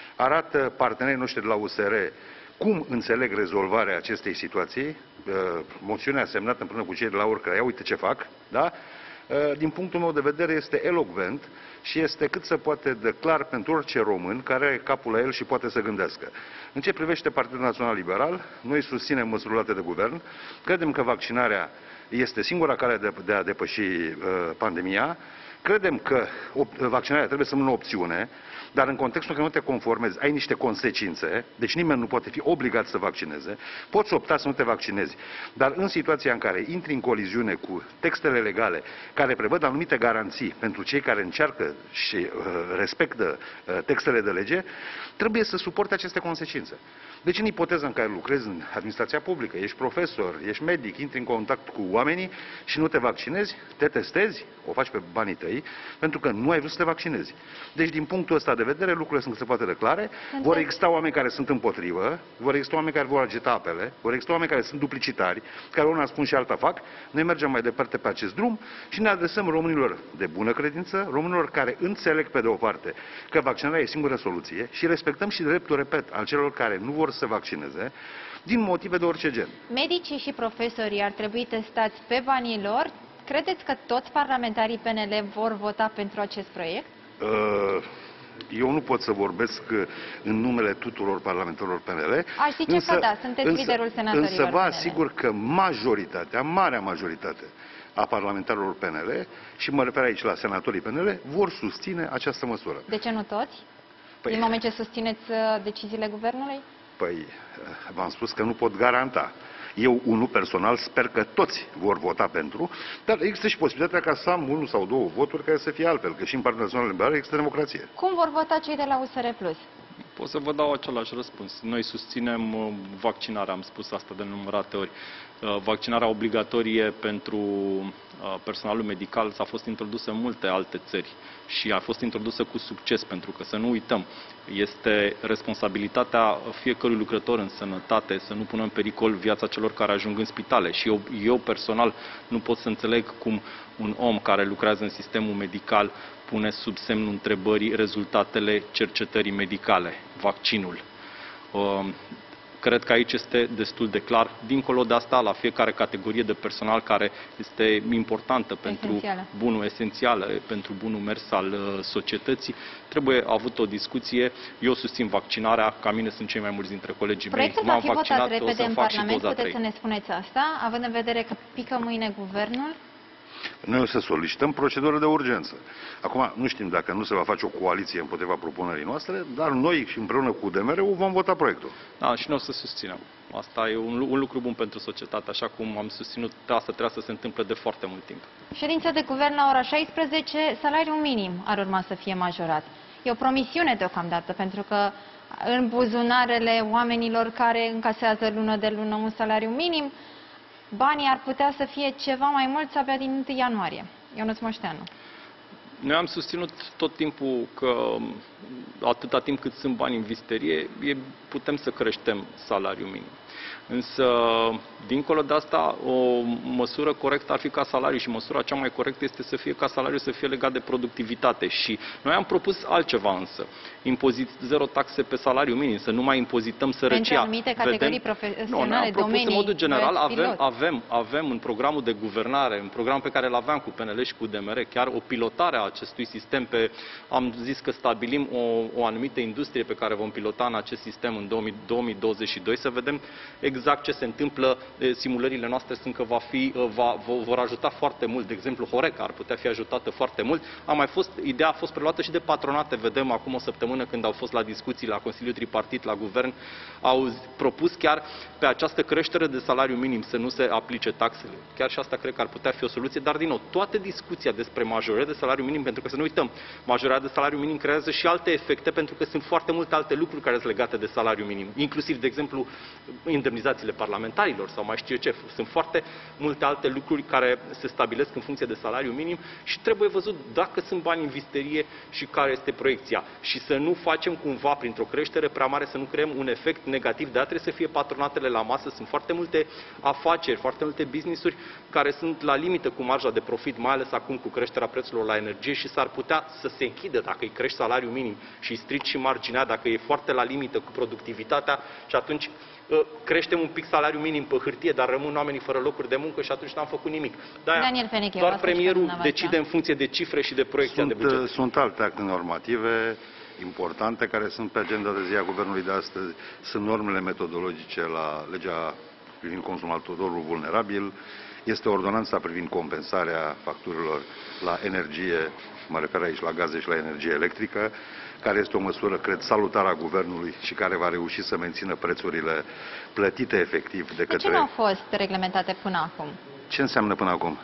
arată partenerii noștri de la U S R cum înțeleg rezolvarea acestei situații, moțiunea semnată împreună cu cei de la urcă, ia uite ce fac, da? Din punctul meu de vedere este elocvent și este cât se poate de clar pentru orice român care are capul la el și poate să gândească. În ce privește Partidul Național Liberal, noi susținem măsurile luate de guvern, credem că vaccinarea este singura cale de, de a depăși uh, pandemia, credem că vaccinarea trebuie să rămână o opțiune, dar în contextul în care nu te conformezi, ai niște consecințe, deci nimeni nu poate fi obligat să vaccineze, poți opta să nu te vaccinezi, dar în situația în care intri în coliziune cu textele legale care prevăd anumite garanții pentru cei care încearcă și uh, respectă uh, textele de lege, trebuie să suporte aceste consecințe. Deci în ipoteza în care lucrezi în administrația publică, ești profesor, ești medic, intri în contact cu oamenii și nu te vaccinezi, te testezi, o faci pe banii tăi, pentru că nu ai vrut să te vaccinezi. Deci din punctul ăsta de vedere, lucrurile sunt cât se poate de clare. Vor exista oameni care sunt împotrivă, vor exista oameni care vor agita apele, vor exista oameni care sunt duplicitari, care una spun și alta fac. Noi mergem mai departe pe acest drum și ne adresăm românilor de bună credință, românilor care înțeleg pe de o parte că vaccinarea e singura soluție și respectăm și dreptul, repet, al celor care nu vor să se vaccineze, din motive de orice gen. Medicii și profesorii ar trebui testați pe banii lor. Credeți că toți parlamentarii P N L vor vota pentru acest proiect? Eu nu pot să vorbesc în numele tuturor parlamentarilor P N L. Aș zice însă, că da, sunteți însă, liderul senatorilor Însă vă asigur că majoritatea, marea majoritate a parlamentarilor P N L, și mă refer aici la senatorii P N L, vor susține această măsură. De ce nu toți? Păi, din moment ce susțineți deciziile guvernului? Păi, v-am spus că nu pot garanta. Eu, unul personal, sper că toți vor vota pentru, dar există și posibilitatea ca să am unul sau două voturi care să fie altfel, că și în Partidul Național Liberal există democrație. Cum vor vota cei de la U S R Plus? Pot să vă dau același răspuns. Noi susținem vaccinarea, am spus asta de nenumărate ori. Vaccinarea obligatorie pentru personalul medical s-a fost introdusă în multe alte țări și a fost introdusă cu succes, pentru că, să nu uităm, este responsabilitatea fiecărui lucrător în sănătate să nu pună în pericol viața celor care ajung în spitale. Și eu, eu personal nu pot să înțeleg cum un om care lucrează în sistemul medical pune sub semnul întrebării rezultatele cercetării medicale, vaccinul. Cred că aici este destul de clar. Dincolo de asta, la fiecare categorie de personal care este importantă pentru esențială. bunul esențial, pentru bunul mers al societății, trebuie avut o discuție. Eu susțin vaccinarea, ca mine sunt cei mai mulți dintre colegii mei. Proiectul va fi votat repede o să în fac Parlament, și doza puteți să ne spuneți asta, având în vedere că pică mâine guvernul? Noi o să solicităm procedură de urgență. Acum, nu știm dacă nu se va face o coaliție împotriva propunerii noastre, dar noi și împreună cu D M R-ul vom vota proiectul. Da, și noi o să susținem. Asta e un, un lucru bun pentru societate, așa cum am susținut, asta trebuie să se întâmple de foarte mult timp. Ședința de guvern la ora șaisprezece, salariul minim ar urma să fie majorat. E o promisiune deocamdată, pentru că în buzunarele oamenilor care încasează lună de lună un salariu minim, banii ar putea să fie ceva mai mulți abia din întâi ianuarie. Ionuț Moșteanu. Noi am susținut tot timpul că atâta timp cât sunt bani în visterie, putem să creștem salariul minim. Însă, dincolo de asta, o măsură corectă ar fi ca salariul și măsura cea mai corectă este să fie ca salariul să fie legat de productivitate. Și noi am propus altceva însă. Impozit zero taxe pe salariu minim, să nu mai impozităm sărăcia. Pentru anumite categorii Vedem... profesionale, nu, am propus domenii, în modul general, avem, pilot. avem, avem în programul de guvernare, în program pe care îl aveam cu P N L și cu D M R, chiar o pilotare a acestui sistem. Pe, am zis că stabilim o, o anumită industrie pe care vom pilota în acest sistem în două mii douăzeci și doi, să vedem exact ce se întâmplă. Simulările noastre sunt că va fi, va, vor ajuta foarte mult. De exemplu, Horeca ar putea fi ajutată foarte mult. A mai fost, ideea a fost preluată și de patronate. Vedem acum o săptămână când au fost la discuții la Consiliul Tripartit, la Guvern, au propus chiar pe această creștere de salariu minim să nu se aplice taxele. Chiar și asta cred că ar putea fi o soluție, dar din nou, toată discuția despre majorare de salariu minim, pentru că să nu uităm, majorarea de salariu minim creează și alte efecte, pentru că sunt foarte multe alte lucruri care sunt legate de salariu minim, inclusiv, de exemplu, indemnizațiile parlamentarilor sau mai știu eu ce. Sunt foarte multe alte lucruri care se stabilesc în funcție de salariu minim și trebuie văzut dacă sunt bani în visterie și care este proiecția. Și să nu facem cumva, printr-o creștere prea mare, să nu creăm un efect negativ. De-aia trebuie să fie patronatele la masă. Sunt foarte multe afaceri, foarte multe business-uri care sunt la limită cu marja de profit, mai ales acum cu creșterea prețurilor la energie și s-ar putea să se închidă dacă îi crești salariul minim și îi strici și marginea, dacă e foarte la limită cu productivitatea și atunci creștem un pic salariul minim pe hârtie, dar rămân oamenii fără locuri de muncă și atunci n-am făcut nimic. De-aia, Daniel Peneche, doar premierul decide în funcție de cifre și de proiecția sunt, de buget. Sunt alte acte normative importante care sunt pe agenda de zi a Guvernului de astăzi. Sunt normele metodologice la legea privind consumatorul vulnerabil, este ordonanța privind compensarea facturilor la energie, mă refer aici la gaze și la energie electrică, care este o măsură, cred, salutară a Guvernului și care va reuși să mențină prețurile plătite efectiv de către... De ce nu au fost reglementate până acum? Ce înseamnă până acum?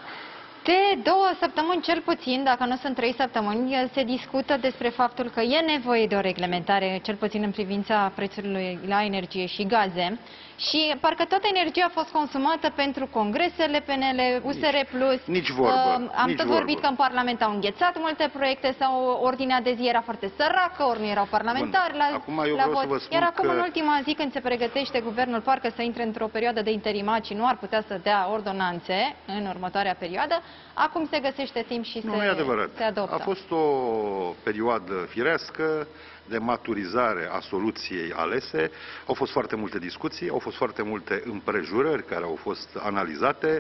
De două săptămâni, cel puțin, dacă nu sunt trei săptămâni, se discută despre faptul că e nevoie de o reglementare, cel puțin în privința prețului la energie și gaze. Și parcă toată energia a fost consumată pentru congresele P N L, U S R plus. Nici, nici vorbă. Uh, am nici tot vorbă. vorbit că în Parlament au înghețat multe proiecte sau ordinea de zi era foarte săracă, ori nu erau parlamentari la, acum eu la vreau vot. să vă spun Iar acum, că... în ultima zi, când se pregătește guvernul parcă să intre într-o perioadă de interimat și nu ar putea să dea ordonanțe în următoarea perioadă, acum se găsește timp și nu, se, nu e adevărat. se adoptă. A fost o perioadă firească de maturizare a soluției alese. Au fost foarte multe discuții, au fost foarte multe împrejurări care au fost analizate.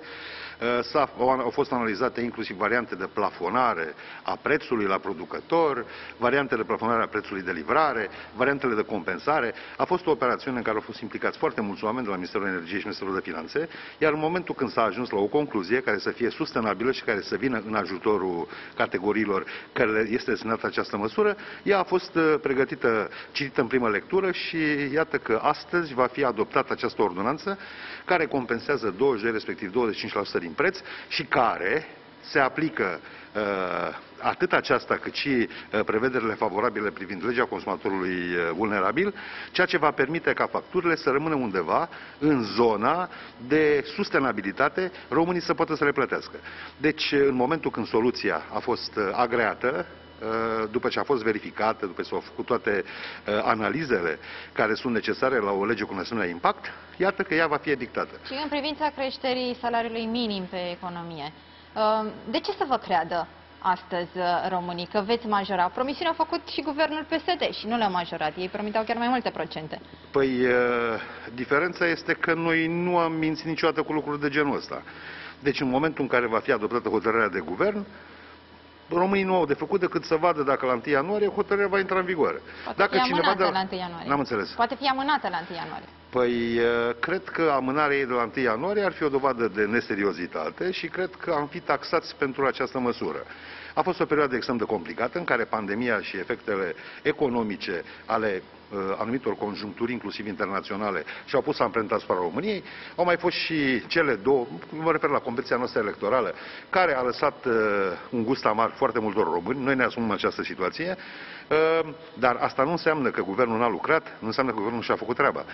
Au fost analizate inclusiv variante de plafonare a prețului la producător, variante de plafonare a prețului de livrare, variantele de compensare. A fost o operațiune în care au fost implicați foarte mulți oameni de la Ministerul Energiei și Ministerul de Finanțe, iar în momentul când s-a ajuns la o concluzie care să fie sustenabilă și care să vină în ajutorul categoriilor care este destinată această măsură, ea a fost pregătită, citită în primă lectură și iată că astăzi va fi adoptată această ordonanță care compensează douăzeci, respectiv douăzeci și cinci la sută din preț și care se aplică uh, atât aceasta cât și uh, prevederile favorabile privind legea consumatorului uh, vulnerabil, ceea ce va permite ca facturile să rămână undeva în zona de sustenabilitate, românii să poată să le plătească. Deci, în momentul când soluția a fost uh, agreată, după ce a fost verificată, după ce s-au făcut toate uh, analizele care sunt necesare la o lege cu un asemenea impact, iată că ea va fi edictată. Și în privința creșterii salariului minim pe economie, uh, de ce să vă creadă astăzi românii că veți majora? Promisiunea a făcut și guvernul P S D și nu le-au majorat. Ei promiteau chiar mai multe procente. Păi, uh, diferența este că noi nu am mințit niciodată cu lucruri de genul ăsta. Deci, în momentul în care va fi adoptată hotărârea de guvern, românii nu au de făcut decât să vadă dacă la întâi ianuarie hotărârea va intra în vigoare. Poate dacă fi cineva amânată de... la întâi ianuarie. N-am înțeles. Poate fi amânată la întâi ianuarie. Păi, cred că amânarea ei de la întâi ianuarie ar fi o dovadă de neseriozitate și cred că am fi taxați pentru această măsură. A fost o perioadă extrem de complicată în care pandemia și efectele economice ale uh, anumitor conjuncturi, inclusiv internaționale, și-au pus amprenta asupra României. Au mai fost și cele două, mă refer la competiția noastră electorală, care a lăsat uh, un gust amar foarte multor români. Noi ne asumăm această situație, uh, dar asta nu înseamnă că guvernul n-a lucrat, nu înseamnă că guvernul și-a făcut treaba. Deci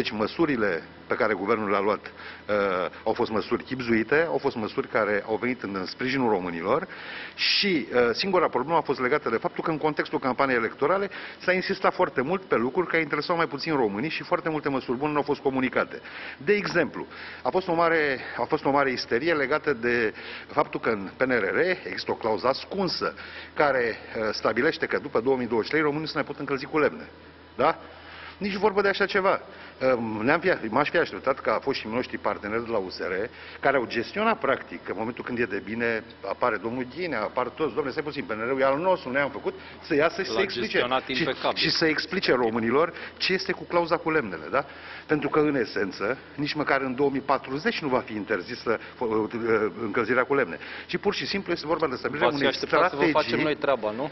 Deci măsurile pe care guvernul le-a luat uh, au fost măsuri chibzuite, au fost măsuri care au venit în, în sprijinul românilor și uh, singura problemă a fost legată de faptul că în contextul campaniei electorale s-a insistat foarte mult pe lucruri care interesau mai puțin românii și foarte multe măsuri bune nu au fost comunicate. De exemplu, a fost o mare, a fost o mare isterie legată de faptul că în P N R R există o clauză ascunsă care uh, stabilește că după două mii douăzeci și trei românii se mai pot încălzi cu lemne. Da? Nici vorbă de așa ceva. Ne-am fi, m-aș fi așteptat ca foștii noștri parteneri de la U S R, care au gestionat practic, în momentul când e de bine, apare domnul Ghinea, apar toți, domnule, stai puțin, P N R-ul e al nostru, noi am făcut, să iasă și să explice, și, și să explice românilor ce este cu clauza cu lemnele, da? Pentru că, în esență, nici măcar în două mii patruzeci nu va fi interzisă încălzirea cu lemne. Și pur și simplu este vorba de stabilirea unei strategii. Să vă facem noi treaba, nu?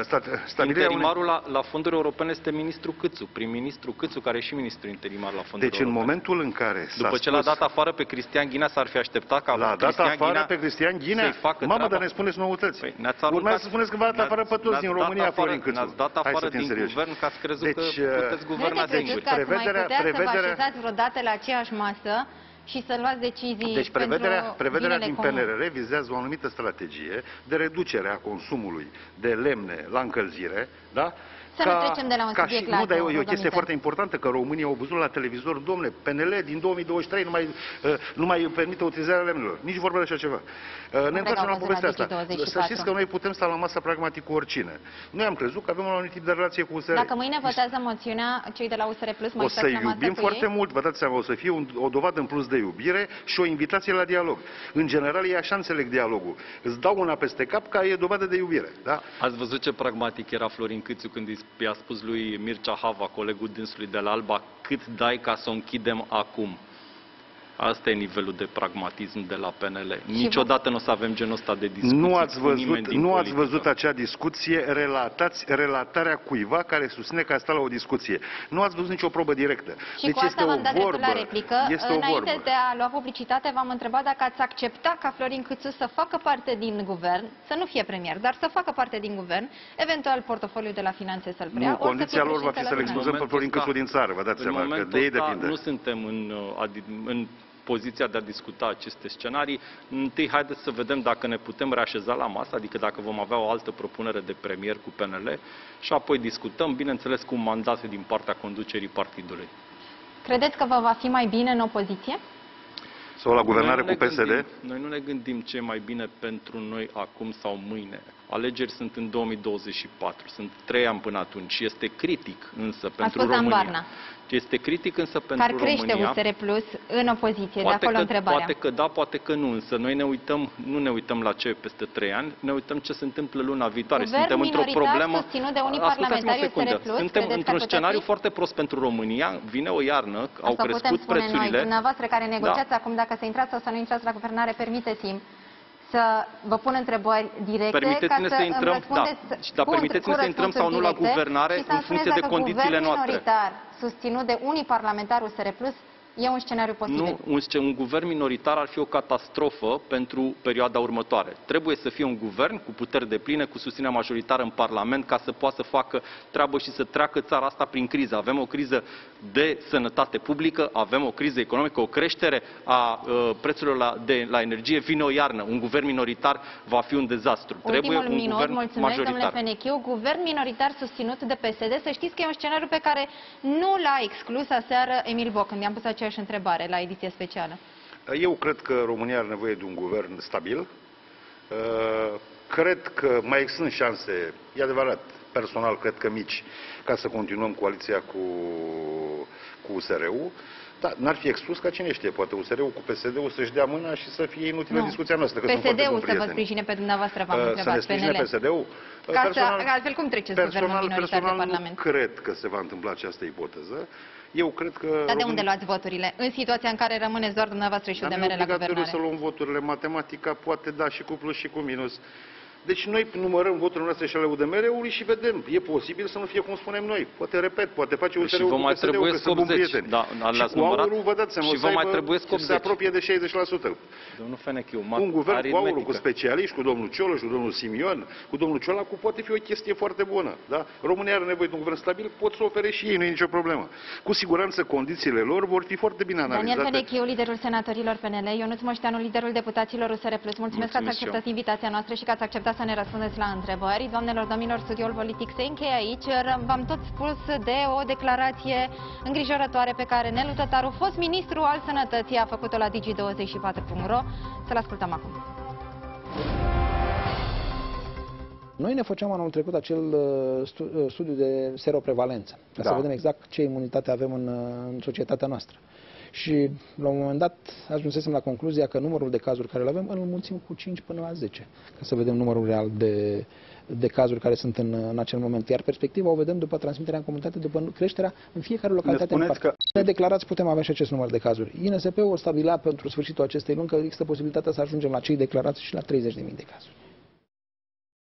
Interimarul la, la fonduri europene este ministrul Câțu, prim-ministru Câțu, care e și ministru interimar la fonduri Deci europene. în momentul în care După ce l-a dat afară pe Cristian Ghinea, s-ar fi așteptat ca l-a dat afară pe Cristian Ghinea? Mamă, dar ne spuneți noutăți. Păi, urmează să spuneți că v-a dat afară pe toți din România, Florin Câțu. Ne-ați dat afară din guvern că ați crezut deci, că puteți guverna singuri. Prevederea, prevederea... să vă așezați vreodată la aceeași masă și să luați decizii deci prevederea, pentru prevederea din comun. P N R R vizează o anumită strategie de reducere a consumului de lemne la încălzire, da? Să ca, nu trecem de la un subiect la Nu, dar e o, e o chestie domnule. foarte importantă, că românii au văzut la televizor, domnule, P N L din două mii douăzeci și trei nu mai, uh, nu mai permite utilizarea lemnelor. Nici vorba de așa ceva. Uh, ne întoarcem la povestea asta. Să știți că noi putem sta la masă pragmatic cu oricine. Noi am crezut că avem un anumit tip de relație cu U S R. Dacă mâine votează moțiunea, cei de la U S R Plus, mai o să iubim foarte ei? mult, vă dați seama, o să fie un, o dovadă în plus de iubire și o invitație la dialog. În general, ei așa înțeleg dialogul. Îți dau una peste cap ca e dovadă de iubire. Da? Ați văzut ce pragmatic era Florin Câțu când i-a spus lui Mircea Hava, colegul dânsului de la Alba, cât dai ca să o închidem acum? Asta e nivelul de pragmatism de la P N L. Niciodată nu o să avem genul ăsta de discuții. Nu ați văzut, nu ați văzut acea discuție, relatați relatarea cuiva care susține că a stat la o discuție. Nu ați văzut nicio probă directă. Și deci cu asta v-am dat dreptul la replică. Este Înainte de a lua publicitate, v-am întrebat dacă ați accepta ca Florin Câțu să facă parte din guvern, să nu fie premier, dar să facă parte din guvern, eventual portofoliul de la finanțe să-l preia. Nu, condiția lor va fi să-l expulzăm pe Florin Câțu din țară, vă dați seama, că de ei depinde. Nu suntem în, în poziția de a discuta aceste scenarii. Întâi, haideți să vedem dacă ne putem reașeza la masă, adică dacă vom avea o altă propunere de premier cu P N L și apoi discutăm, bineînțeles, cu un mandat din partea conducerii partidului. Credeți că vă va fi mai bine în opoziție? Sau la guvernare cu P S D? Gândim, noi nu ne gândim ce e mai bine pentru noi acum sau mâine. Alegeri sunt în două mii douăzeci și patru, sunt trei ani până atunci. Este critic însă pentru România. Barna. Este critic însă pentru România. Că ar crește U S R Plus în opoziție, poate de acolo că, întrebarea. Poate că da, poate că nu, însă noi ne uităm, nu ne uităm la ce e peste trei ani, ne uităm ce se întâmplă luna viitoare. Guvern Suntem într-o problemă. susținut de unii parlamentari U S R Plus, Suntem într-un scenariu fi? foarte prost pentru România. Vine o iarnă, asta au crescut spune prețurile. Noi, dumneavoastră care negociați da. acum dacă să intrați sau să nu intrați la guvernare, permiteți-mi să vă pun întrebări directe. Permiteți-ne ca să intrăm, da, dar permiteți-ne să intrăm sau nu la guvernare în funcție de condițiile noastre. Minoritar susținut de unii parlamentari U S R Plus e un scenariu posibil. Nu, un, un guvern minoritar ar fi o catastrofă pentru perioada următoare. Trebuie să fie un guvern cu puteri depline, cu susținerea majoritară în Parlament, ca să poată să facă treabă și să treacă țara asta prin criză. Avem o criză de sănătate publică, avem o criză economică, o creștere a uh, prețurilor la, de, la energie, vine o iarnă. Un guvern minoritar va fi un dezastru. Ultimul Trebuie un minut, guvern mulțumesc, majoritar. Domnule Fenechiu, guvern minoritar susținut de P S D. Să știți că e un scenariu pe care nu l-a exclus aseară Emil Boc, când i-am pus aceeași întrebare la ediție specială. Eu cred că România are nevoie de un guvern stabil. Cred că mai sunt șanse, e adevărat, personal cred că mici, ca să continuăm coaliția cu, cu U S R-ul. Dar n-ar fi exclus ca cine știe, poate U S R-ul cu P S D-ul să-și dea mâna și să fie inutilă nu. discuția noastră. Că P S D-ul să vă sprijine pe dumneavoastră, v-am întrebat. Să ne sprijine P S D-ul? Ca personal, să, altfel cum treceți personal, guvernul minoritar personal de Parlament? Nu cred că se va întâmpla această ipoteză. Eu cred că... Dar de unde luați voturile? În situația în care rămâneți doar dumneavoastră și U D M R la guvernare? Dar nu e obligatoriu să luăm voturile. Matematica poate da și cu plus și cu minus. Deci noi numărăm voturile noastre și ale U D M R-ului și vedem, e posibil să nu fie cum spunem noi. Poate, repet, poate face U S R-ul cu P S D-ul, că sunt buni prieteni. Da, și cu aurul, vă dați seama, și o să vă mai aibă, trebuie să se apropie de șaizeci la sută. Domnul Fenechiu, un guvern cu aurul, cu specialiști, cu domnul Cioloș, cu domnul Simion, cu domnul Ciolacu, poate fi o chestie foarte bună. Da? România are nevoie de un guvern stabil, pot să ofere și ei, nu e nicio problemă. Cu siguranță condițiile lor vor fi foarte bine analizate. Daniel Fenechiu, liderul senatorilor P N L, Ionuț Moșteanu, liderul deputaților U S R Plus. Mulțumesc că ați acceptat invitația noastră și că ați acceptat să ne răspundeți la întrebări. Doamnelor, domnilor, studioul politic se încheie aici. V-am tot spus de o declarație îngrijorătoare pe care Nelu Tătaru, fost ministru al Sănătății, a făcut-o la Digi douăzeci și patru punct ro. Să-l ascultăm acum. Noi ne făceam anul trecut acel studiu de seroprevalență, ca da. să vedem exact ce imunitate avem în, în societatea noastră. Și la un moment dat ajunsesem la concluzia că numărul de cazuri care le avem îl înmulțim cu cinci până la zece, ca să vedem numărul real de, de cazuri care sunt în, în acel moment. Iar perspectiva o vedem după transmiterea în comunitate, după creșterea în fiecare localitate. Ne că... Nedeclarați putem avea și acest număr de cazuri. I N S P-ul o stabila pentru sfârșitul acestei luni că există posibilitatea să ajungem la cei declarați și la treizeci de mii de cazuri.